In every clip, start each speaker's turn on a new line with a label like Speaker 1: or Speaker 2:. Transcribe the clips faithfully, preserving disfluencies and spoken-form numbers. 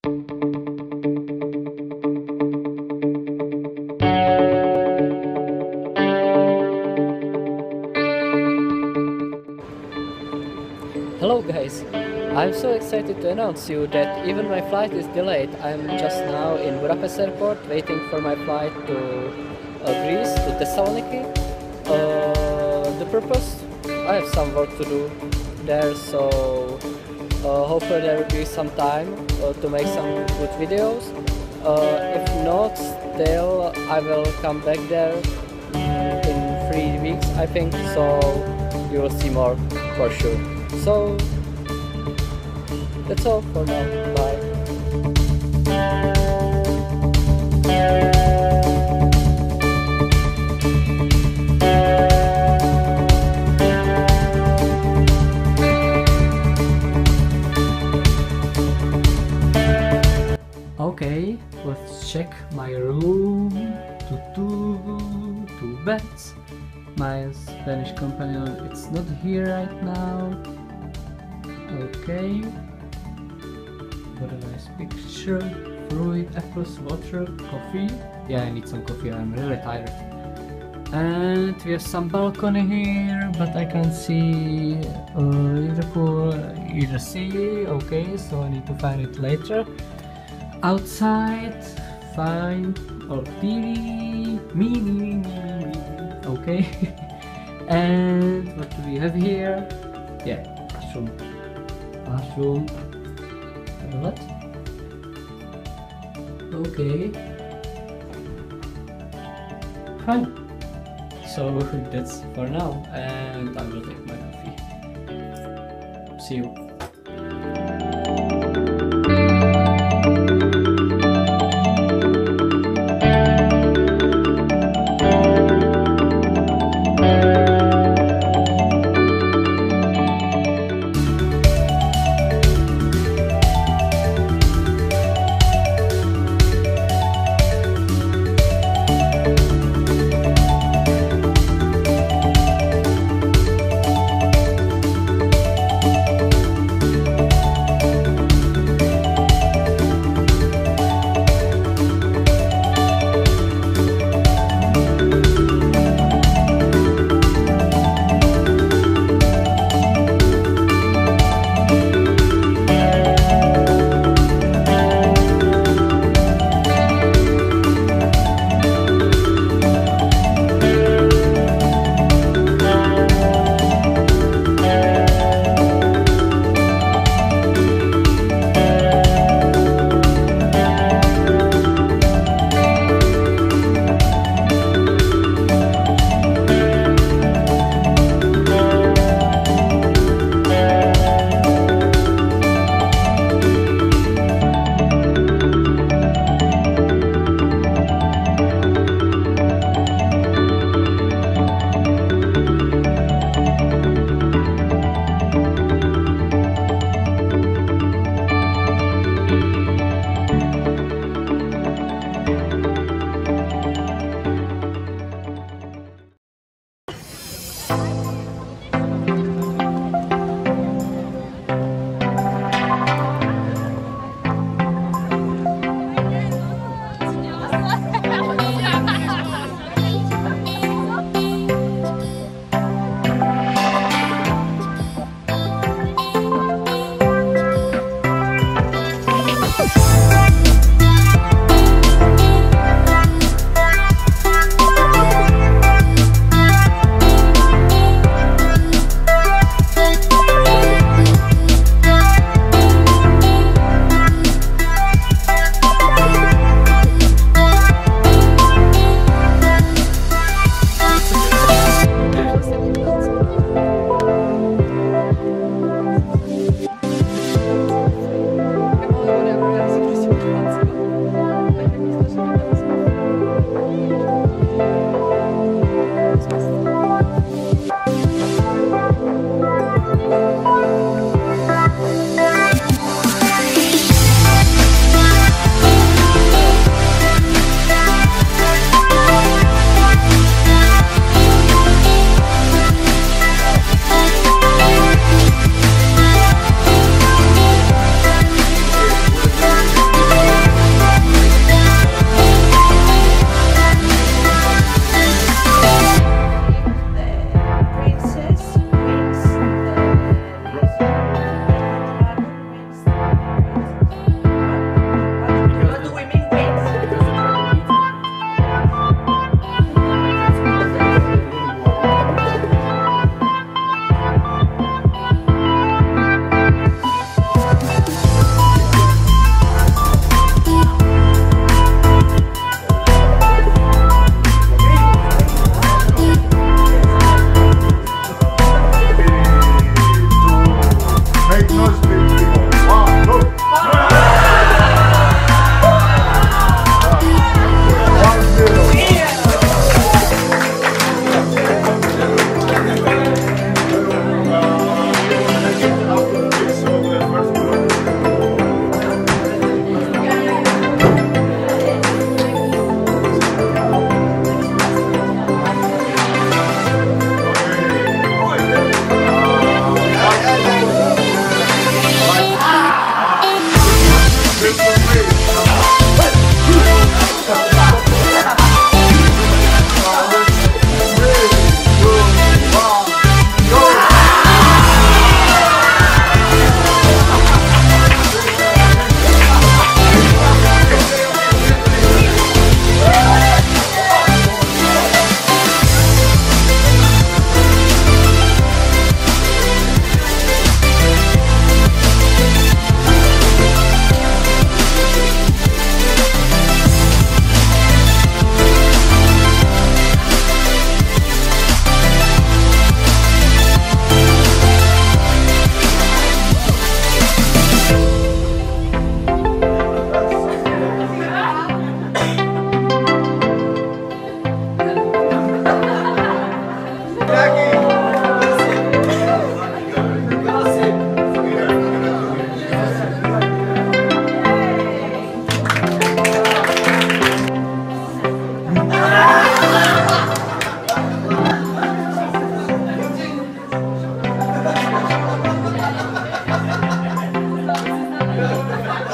Speaker 1: Hello guys, I'm so excited to announce you that even my flight is delayed. I'm just now in Budapest airport waiting for my flight to uh, Greece, to Thessaloniki. Uh, the purpose? I have some work to do there, so uh, hopefully there will be some time uh, to make some good videos. Uh, if not, still I will come back there in three weeks I think, so you will see more for sure. So that's all for now. Bye. Okay, let's check my room. Two, two, two beds. My Spanish companion, it's not here right now. Okay. What a nice picture. Fruit, apples, water, coffee. Yeah, I need some coffee, I'm really tired. And we have some balcony here, but I can't see uh, either pool, either sea. Okay, so I need to find it later. Outside, fine, or T V, me, me, me, me, me. Okay. And what do we have here? Yeah, bathroom. Bathroom. What? Okay. Fine. So that's for now, and I will take my coffee. See you.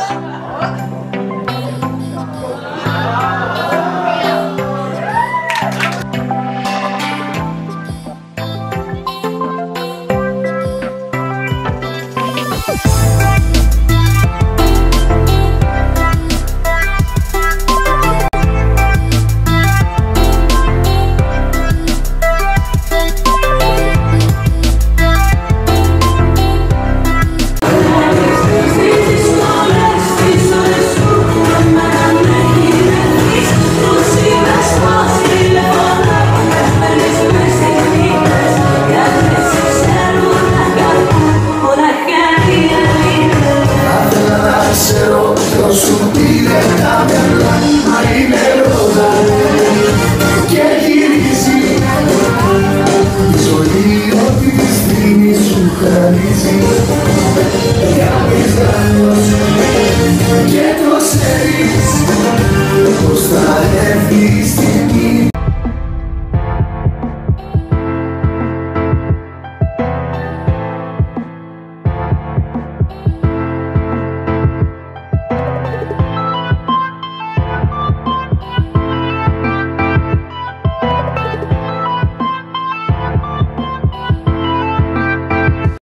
Speaker 2: Και το ξέρεις πως θα έρθει